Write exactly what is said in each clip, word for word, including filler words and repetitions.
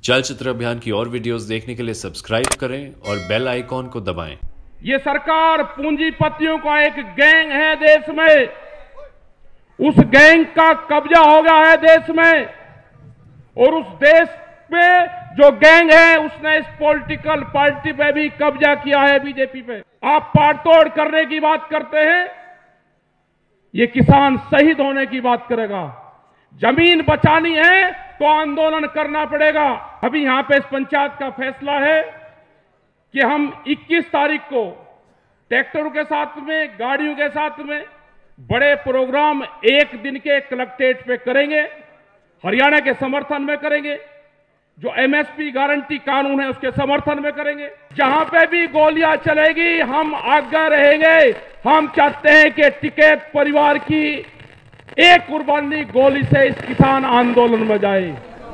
चलचित्र अभियान की और वीडियोस देखने के लिए सब्सक्राइब करें और बेल आइकॉन को दबाएं। ये सरकार पूंजीपतियों का एक गैंग है देश में, उस गैंग का कब्जा हो गया है देश में, और उस देश में जो गैंग है उसने इस पॉलिटिकल पार्टी पे भी कब्जा किया है, बीजेपी पे। आप पाड़तोड़ करने की बात करते हैं, ये किसान शहीद होने की बात करेगा। जमीन बचानी है तो आंदोलन करना पड़ेगा। अभी यहां पे इस पंचायत का फैसला है कि हम इक्कीस तारीख को ट्रैक्टरों के साथ में, गाड़ियों के साथ में बड़े प्रोग्राम एक दिन के कलेक्ट्रेट पे करेंगे, हरियाणा के समर्थन में करेंगे, जो एमएसपी गारंटी कानून है उसके समर्थन में करेंगे। जहां पे भी गोलियां चलेगी हम आगे रहेंगे। हम चाहते हैं कि टिकैत परिवार की एक कुर्बानी गोली से इस किसान आंदोलन में जाए।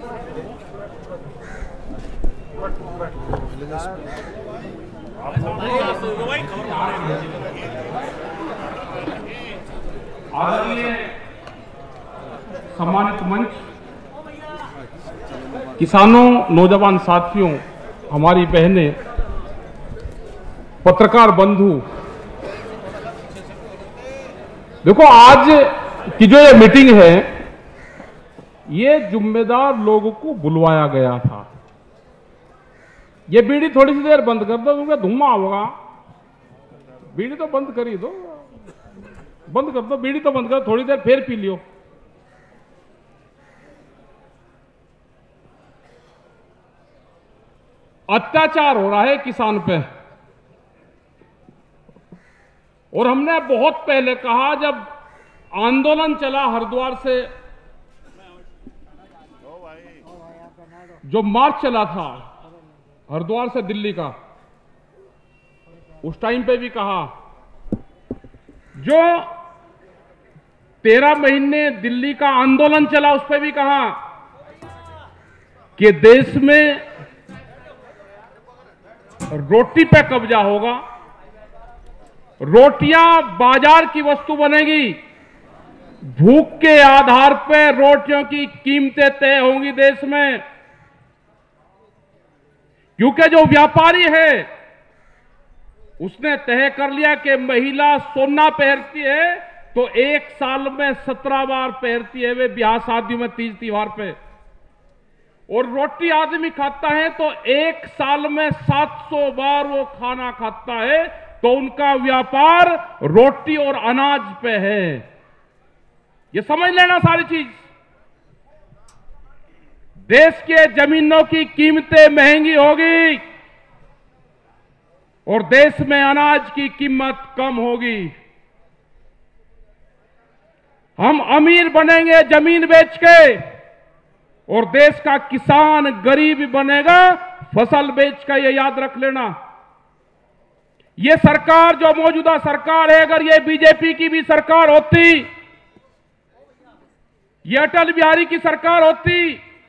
आदरणीय सम्मानित मंच, किसानों, नौजवान साथियों, हमारी बहनें, पत्रकार बंधु, देखो आज की जो ये मीटिंग है ये जिम्मेदार लोगों को बुलवाया गया था। ये बीड़ी थोड़ी सी देर बंद कर दो क्योंकि धुआं होगा। बीड़ी तो बंद कर ही दो, बंद कर दो, बीड़ी तो बंद कर, थोड़ी देर फिर पी लियो। अत्याचार हो रहा है किसान पे, और हमने बहुत पहले कहा, जब आंदोलन चला हरिद्वार से, जो मार्च चला था हरिद्वार से दिल्ली का, उस टाइम पे भी कहा, जो तेरह महीने दिल्ली का आंदोलन चला उस पे भी कहा कि देश में रोटी पे कब्जा होगा, रोटियां बाजार की वस्तु बनेगी, भूख के आधार पर रोटियों की कीमतें तय होंगी देश में। क्योंकि जो व्यापारी है उसने तय कर लिया कि महिला सोना पहनती है तो एक साल में सत्रह बार पहनती है, वे ब्याह शादियों में, तीज त्योहार पे। और रोटी आदमी खाता है तो एक साल में सात सौ बार वो खाना खाता है, तो उनका व्यापार रोटी और अनाज पे है। ये समझ लेना सारी चीज। देश के जमीनों की कीमतें महंगी होगी और देश में अनाज की कीमत कम होगी। हम अमीर बनेंगे जमीन बेच के, और देश का किसान गरीब बनेगा फसल बेच कर। ये याद रख लेना। ये सरकार, जो मौजूदा सरकार है, अगर ये बीजेपी की भी सरकार होती, ये अटल बिहारी की सरकार होती,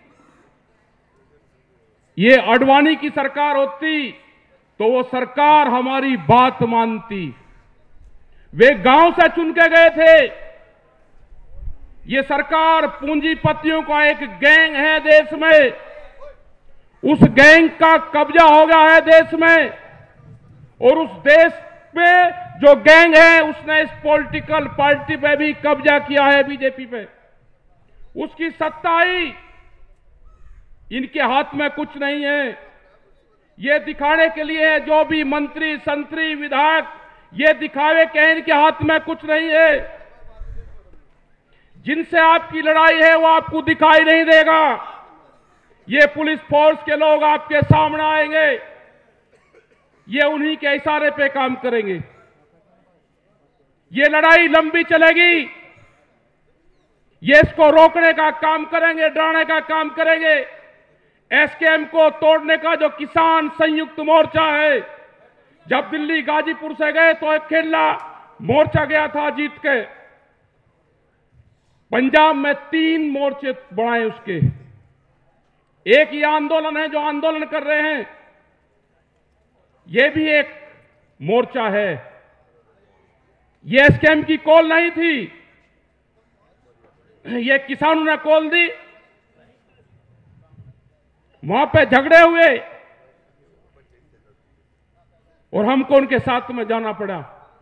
ये आडवाणी की सरकार होती, तो वो सरकार हमारी बात मानती। वे गांव से चुन के गए थे। ये सरकार पूंजीपतियों का एक गैंग है देश में, उस गैंग का कब्जा हो गया है देश में, और उस देश में जो गैंग है उसने इस पॉलिटिकल पार्टी पे भी कब्जा किया है, बीजेपी पे। उसकी सत्ता आई, इनके हाथ में कुछ नहीं है। ये दिखाने के लिए है, जो भी मंत्री, संतरी, विधायक, ये दिखावे कि इनके हाथ में कुछ नहीं है। जिनसे आपकी लड़ाई है वो आपको दिखाई नहीं देगा। ये पुलिस फोर्स के लोग आपके सामने आएंगे, ये उन्हीं के इशारे पे काम करेंगे। ये लड़ाई लंबी चलेगी, ये इसको रोकने का काम करेंगे, डराने का काम करेंगे। एसकेएम को तोड़ने का जो किसान संयुक्त मोर्चा है, जब दिल्ली गाजीपुर से गए तो एक खेला मोर्चा गया था जीत के। पंजाब में तीन मोर्चे बढ़ाए उसके। एक ये आंदोलन है जो आंदोलन कर रहे हैं, ये भी एक मोर्चा है। ये एसकेएम की कॉल नहीं थी, ये किसानों ने कॉल दी। वहां पे झगड़े हुए और हमको उनके साथ में जाना पड़ा।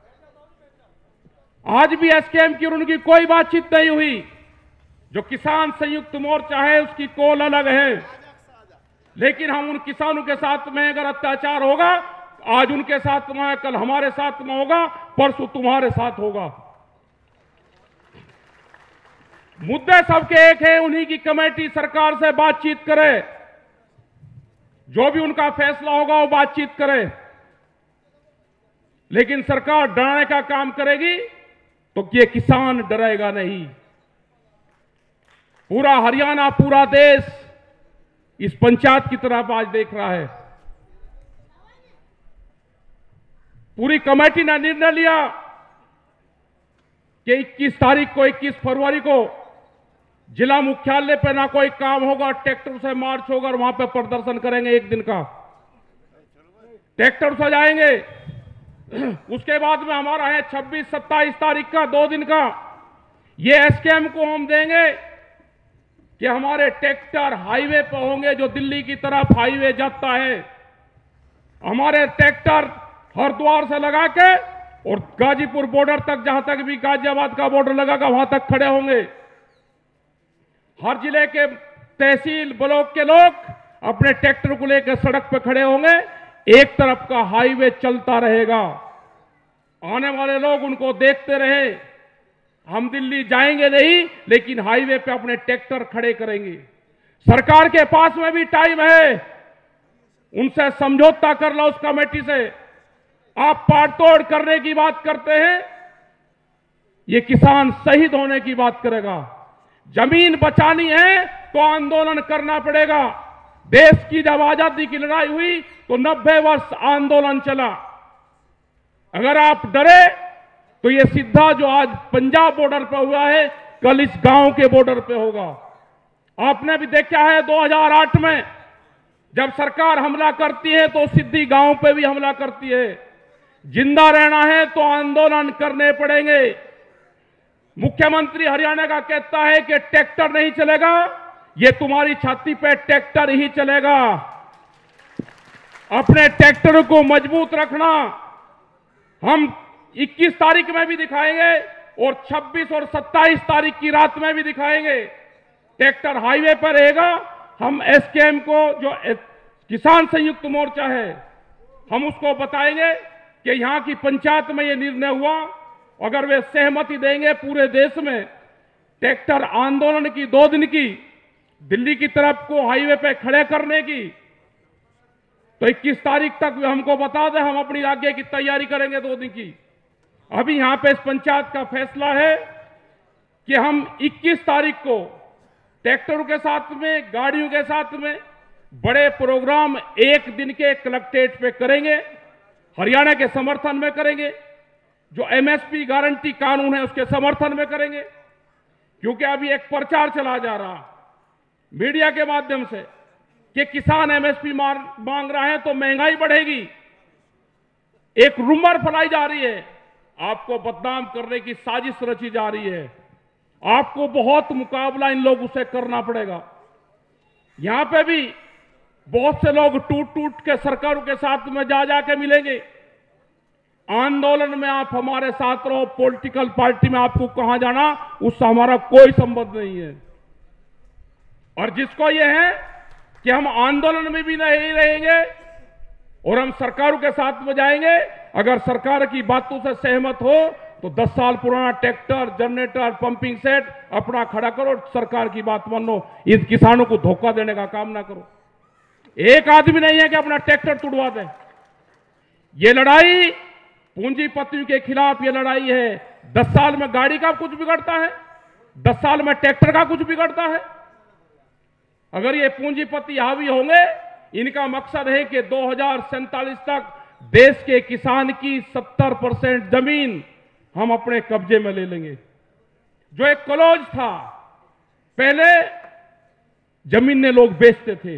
आज भी एसकेएम की और उनकी कोई बातचीत नहीं हुई। जो किसान संयुक्त मोर्चा है उसकी कोल अलग है, लेकिन हम उन किसानों के साथ में अगर अत्याचार होगा, आज उनके साथ में है, कल हमारे साथ में होगा, परसों तुम्हारे साथ होगा। मुद्दे सबके एक है, उन्हीं की कमेटी सरकार से बातचीत करे, जो भी उनका फैसला होगा वो बातचीत करे। लेकिन सरकार डराने का काम करेगी तो ये किसान डरेगा नहीं। पूरा हरियाणा, पूरा देश इस पंचायत की तरफ आज देख रहा है। पूरी कमेटी ने निर्णय लिया कि इक्कीस तारीख को, इक्कीस फरवरी को जिला मुख्यालय पे ना कोई काम होगा, ट्रैक्टर से मार्च होगा और वहां पे प्रदर्शन करेंगे। एक दिन का ट्रैक्टर से जाएंगे। उसके बाद में हमारा है छब्बीस सत्ताईस तारीख का, दो दिन का। ये एसकेएम को हम देंगे कि हमारे ट्रैक्टर हाईवे पर होंगे, जो दिल्ली की तरफ हाईवे जाता है। हमारे ट्रैक्टर हरिद्वार से लगा के और गाजीपुर बॉर्डर तक, जहां तक भी गाजियाबाद का बॉर्डर लगागा वहां तक खड़े होंगे। हर जिले के तहसील ब्लॉक के लोग अपने ट्रैक्टर को लेकर सड़क पर खड़े होंगे। एक तरफ का हाईवे चलता रहेगा, आने वाले लोग उनको देखते रहे। हम दिल्ली जाएंगे नहीं, लेकिन हाईवे पे अपने ट्रैक्टर खड़े करेंगे। सरकार के पास में भी टाइम है, उनसे समझौता कर लो उस कमेटी से। आप पाड़तोड़ करने की बात करते हैं, ये किसान शहीद होने की बात करेगा। जमीन बचानी है तो आंदोलन करना पड़ेगा। देश की जब आजादी की लड़ाई हुई तो नब्बे वर्ष आंदोलन चला। अगर आप डरे तो ये सीधा जो आज पंजाब बॉर्डर पर हुआ है, कल इस गांव के बॉर्डर पे होगा। आपने भी देखा है दो हज़ार आठ में जब सरकार हमला करती है तो सिद्धि गांव पे भी हमला करती है। जिंदा रहना है तो आंदोलन करने पड़ेंगे। मुख्यमंत्री हरियाणा का कहता है कि ट्रैक्टर नहीं चलेगा, ये तुम्हारी छाती पे ट्रैक्टर ही चलेगा। अपने ट्रैक्टर को मजबूत रखना। हम इक्कीस तारीख में भी दिखाएंगे और छब्बीस और सत्ताईस तारीख की रात में भी दिखाएंगे। ट्रैक्टर हाईवे पर रहेगा। हम एसकेएम को, जो किसान संयुक्त मोर्चा है, हम उसको बताएंगे कि यहां की पंचायत में यह निर्णय हुआ। अगर वे सहमति देंगे पूरे देश में ट्रैक्टर आंदोलन की, दो दिन की, दिल्ली की तरफ को हाईवे पे खड़े करने की, तो इक्कीस तारीख तक वे हमको बता दें, हम अपनी आगे की तैयारी करेंगे दो दिन की। अभी यहां पे इस पंचायत का फैसला है कि हम इक्कीस तारीख को ट्रैक्टरों के साथ में, गाड़ियों के साथ में बड़े प्रोग्राम एक दिन के कलेक्ट्रेट पे करेंगे। हरियाणा के समर्थन में करेंगे। जो एमएसपी गारंटी कानून है उसके समर्थन में करेंगे। क्योंकि अभी एक प्रचार चला जा रहा मीडिया के माध्यम से कि किसान एमएसपी मांग रहा है तो महंगाई बढ़ेगी। एक रूमर फैलाई जा रही है, आपको बदनाम करने की साजिश रची जा रही है। आपको बहुत मुकाबला इन लोगों से करना पड़ेगा। यहां पे भी बहुत से लोग टूट टूट के सरकारों के साथ में जा जाके मिलेंगे। आंदोलन में आप हमारे साथ रहो, पॉलिटिकल पार्टी में आपको कहां जाना उससे हमारा कोई संबंध नहीं है। और जिसको यह है कि हम आंदोलन में भी नहीं रहेंगे और हम सरकारों के साथ में जाएंगे, अगर सरकार की बातों से सहमत हो तो दस साल पुराना ट्रैक्टर, जनरेटर, पंपिंग सेट अपना खड़ा करो, सरकार की बात मानो। इन किसानों को धोखा देने का काम ना करो। एक आदमी नहीं है कि अपना ट्रैक्टर तुड़वा दे। ये लड़ाई पूंजीपतियों के खिलाफ ये लड़ाई है। दस साल में गाड़ी का कुछ बिगड़ता है, दस साल में ट्रैक्टर का कुछ बिगड़ता है। अगर ये पूंजीपति हावी होंगे, इनका मकसद है कि दो हजार सैंतालीस तक देश के किसान की सत्तर परसेंट जमीन हम अपने कब्जे में ले लेंगे। जो एक कॉलेज था, पहले जमीन ने लोग बेचते थे,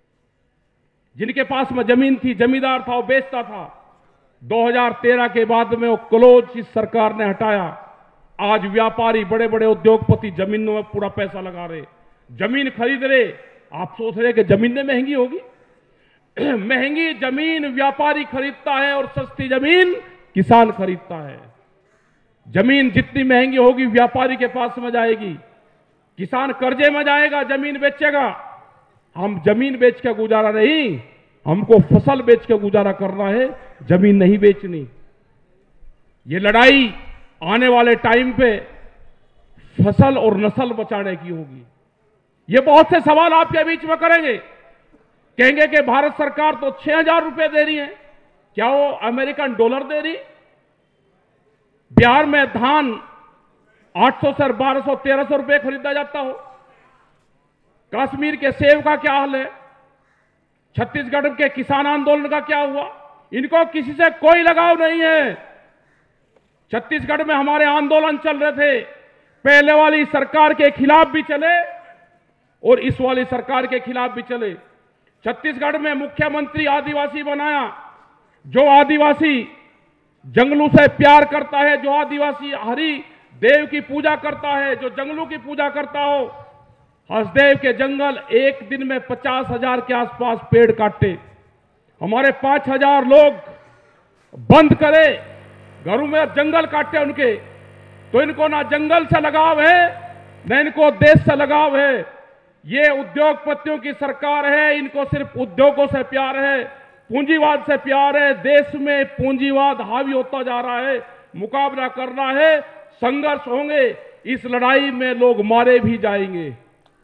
जिनके पास में जमीन थी, जमींदार था, वो बेचता था। दो हज़ार तेरह के बाद में वो क्लोज इस सरकार ने हटाया। आज व्यापारी, बड़े बड़े उद्योगपति जमीनों में पूरा पैसा लगा रहे, जमीन खरीद रहे। आप सोच रहे कि जमीनें महंगी होगी? महंगी जमीन व्यापारी खरीदता है और सस्ती जमीन किसान खरीदता है। जमीन जितनी महंगी होगी व्यापारी के पास में जाएगी, किसान कर्जे में जाएगा, जमीन बेचेगा। हम जमीन बेच के गुजारा नहीं, हमको फसल बेच के गुजारा करना है, जमीन नहीं बेचनी। ये लड़ाई आने वाले टाइम पे फसल और नस्ल बचाने की होगी। ये बहुत से सवाल आपके बीच में करेंगे, कहेंगे कि भारत सरकार तो छह हजार रुपए दे रही है, क्या वो अमेरिकन डॉलर दे रही? बिहार में धान आठ सौ से बारह सौ तेरह सौ रुपए खरीदा जाता हो। कश्मीर के सेब का क्या हाल है? छत्तीसगढ़ के किसान आंदोलन का क्या हुआ? इनको किसी से कोई लगाव नहीं है। छत्तीसगढ़ में हमारे आंदोलन चल रहे थे, पहले वाली सरकार के खिलाफ भी चले और इस वाली सरकार के खिलाफ भी चले। छत्तीसगढ़ में मुख्यमंत्री आदिवासी बनाया, जो आदिवासी जंगलों से प्यार करता है, जो आदिवासी हरि देव की पूजा करता है, जो जंगलों की पूजा करता हो। हसदेव के जंगल एक दिन में पचास हजार के आसपास पेड़ काटे, हमारे पांच हजार लोग बंद करे, घरों में जंगल काटे उनके। तो इनको ना जंगल से लगाव है, न इनको देश से लगाव है। ये उद्योगपतियों की सरकार है, इनको सिर्फ उद्योगों से प्यार है, पूंजीवाद से प्यार है। देश में पूंजीवाद हावी होता जा रहा है, मुकाबला करना है, संघर्ष होंगे, इस लड़ाई में लोग मारे भी जाएंगे।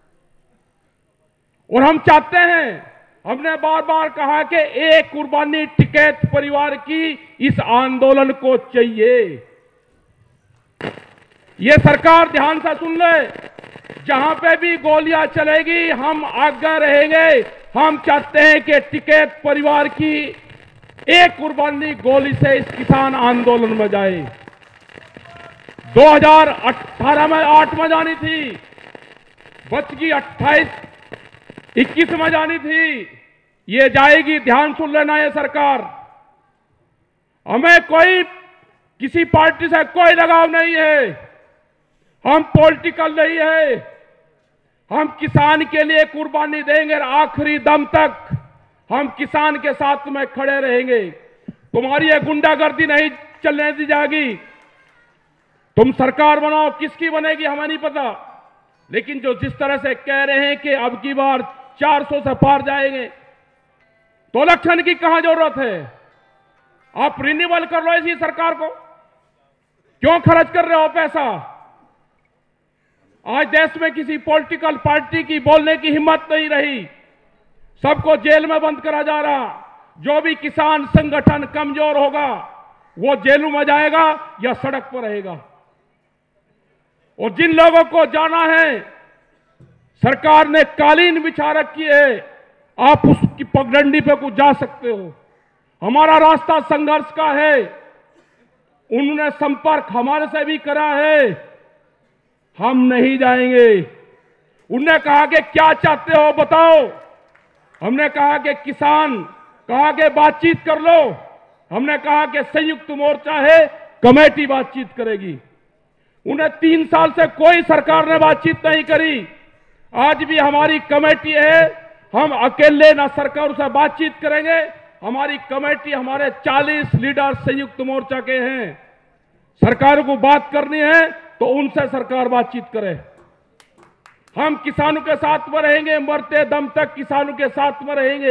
और हम चाहते हैं, हमने बार बार कहा कि एक कुर्बानी टिकैत परिवार की इस आंदोलन को चाहिए। ये सरकार ध्यान से सुन ले, जहां पे भी गोलियां चलेगी हम आगे रहेंगे। हम चाहते हैं कि टिकैत परिवार की एक कुर्बानी गोली से इस किसान आंदोलन में जाए। दो हजार अठारह में आठ में जानी थी, बच गई अट्ठाईस इक्कीस में जानी थी, ये जाएगी। ध्यान सुन लेना, ये सरकार, हमें कोई किसी पार्टी से कोई लगाव नहीं है, हम पॉलिटिकल नहीं है, हम किसान के लिए कुर्बानी देंगे और आखिरी दम तक हम किसान के साथ में खड़े रहेंगे। तुम्हारी ये गुंडागर्दी नहीं चलने दी जाएगी। तुम सरकार बनाओ, किसकी बनेगी हमें नहीं पता, लेकिन जो जिस तरह से कह रहे हैं कि अब की बार चार सौ से पार जाएंगे, तो इलेक्शन की कहां जरूरत है? आप रिन्यूअल कर लो इसी सरकार को, क्यों खर्च कर रहे हो पैसा? आज देश में किसी पॉलिटिकल पार्टी की बोलने की हिम्मत नहीं रही, सबको जेल में बंद करा जा रहा। जो भी किसान संगठन कमजोर होगा वो जेलों में जाएगा या सड़क पर रहेगा। और जिन लोगों को जाना है, सरकार ने कालीन बिछा रखी है, आप उसकी पगडंडी पे कुछ जा सकते हो। हमारा रास्ता संघर्ष का है, उन्होंने संपर्क हमारे से भी करा है, हम नहीं जाएंगे। उन्होंने कहा कि क्या चाहते हो बताओ, हमने कहा कि किसान, कहा कि बातचीत कर लो, हमने कहा कि संयुक्त मोर्चा है, कमेटी बातचीत करेगी। उन्हें तीन साल से कोई सरकार ने बातचीत नहीं करी। आज भी हमारी कमेटी है, हम अकेले ना सरकार से बातचीत करेंगे, हमारी कमेटी, हमारे चालीस लीडर संयुक्त मोर्चा के हैं। सरकार को बात करनी है तो उनसे सरकार बातचीत करे। हम किसानों के साथ में रहेंगे, मरते दम तक किसानों के साथ में रहेंगे।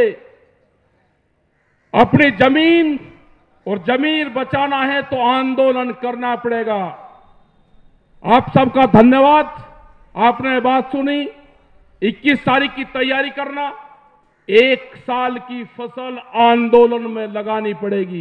अपनी जमीन और जमीन बचाना है तो आंदोलन करना पड़ेगा। आप सबका धन्यवाद, आपने बात सुनी। इक्कीस तारीख की तैयारी करना, एक साल की फसल आंदोलन में लगानी पड़ेगी,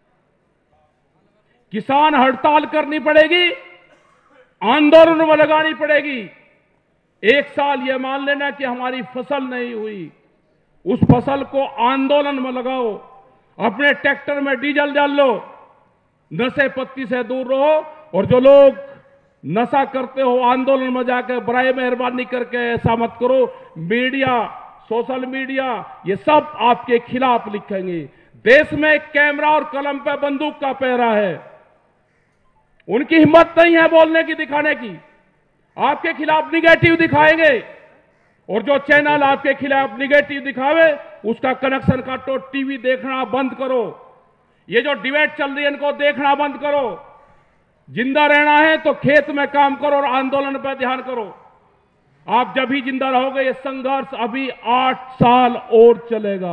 किसान हड़ताल करनी पड़ेगी, आंदोलन में लगानी पड़ेगी। एक साल यह मान लेना कि हमारी फसल नहीं हुई, उस फसल को आंदोलन में लगाओ, अपने ट्रैक्टर में डीजल डाल लो, नशे पत्ती से दूर रहो। और जो लोग नशा करते हो आंदोलन में जाकर, बराए मेहरबानी करके ऐसा मत करो। मीडिया, सोशल मीडिया, ये सब आपके खिलाफ लिखेंगे। देश में कैमरा और कलम पे बंदूक का पहरा है, उनकी हिम्मत नहीं है बोलने की, दिखाने की। आपके खिलाफ निगेटिव दिखाएंगे, और जो चैनल आपके खिलाफ निगेटिव दिखावे उसका कनेक्शन काटो, टीवी देखना बंद करो। ये जो डिबेट चल रही है इनको देखना बंद करो। जिंदा रहना है तो खेत में काम करो और आंदोलन पर ध्यान करो। आप जब भी जिंदा रहोगे। ये संघर्ष अभी आठ साल और चलेगा।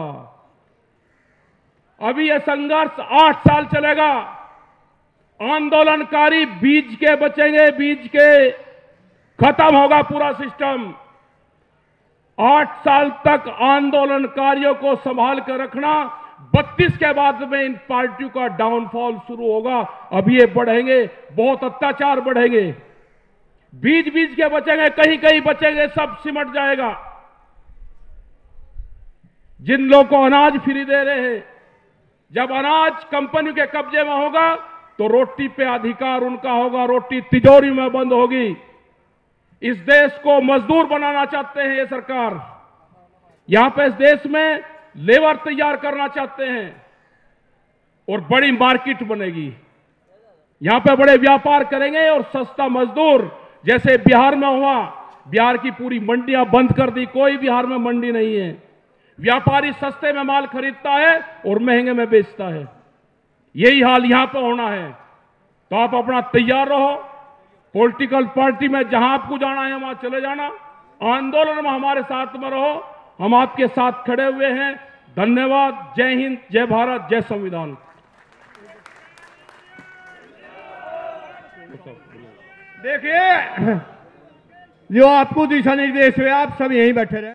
अभी यह संघर्ष आठ साल चलेगा। आंदोलनकारी बीज के बचेंगे, बीज के खत्म होगा पूरा सिस्टम। आठ साल तक आंदोलनकारियों को संभाल कर रखना, बत्तीस के बाद में इन पार्टियों का डाउनफॉल शुरू होगा। अभी ये बढ़ेंगे, बहुत अत्याचार बढ़ेंगे। बीज बीज के बचेंगे, कहीं कहीं बचेंगे, सब सिमट जाएगा। जिन लोगों को अनाज फ्री दे रहे हैं, जब अनाज कंपनी के कब्जे में होगा तो रोटी पे अधिकार उनका होगा, रोटी तिजोरी में बंद होगी। इस देश को मजदूर बनाना चाहते हैं ये सरकार। यहां पे इस देश में लेबर तैयार करना चाहते हैं और बड़ी मार्केट बनेगी। यहां पे बड़े व्यापार करेंगे और सस्ता मजदूर, जैसे बिहार में हुआ। बिहार की पूरी मंडियां बंद कर दी, कोई बिहार में मंडी नहीं है। व्यापारी सस्ते में माल खरीदता है और महंगे में बेचता है। यही हाल यहां पर होना है। तो आप अपना तैयार रहो। पॉलिटिकल पार्टी में जहां आपको जाना है वहां चले जाना। आंदोलन में हमारे साथ में रहो, हम आपके साथ खड़े हुए हैं। धन्यवाद। जय हिंद, जय भारत, जय संविधान। देखिए, जो आपको दिशा निर्देश हुए, आप सब यहीं बैठे रहे।